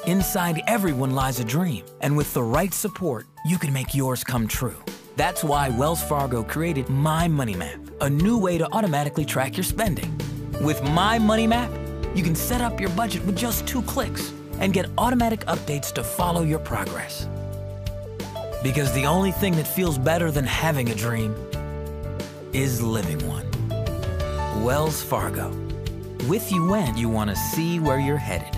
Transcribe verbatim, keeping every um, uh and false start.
Inside everyone lies a dream, and with the right support, you can make yours come true. That's why Wells Fargo created My Money Map, a new way to automatically track your spending. With My Money Map, you can set up your budget with just two clicks and get automatic updates to follow your progress. Because the only thing that feels better than having a dream is living one. Wells Fargo, with you when you want to see where you're headed.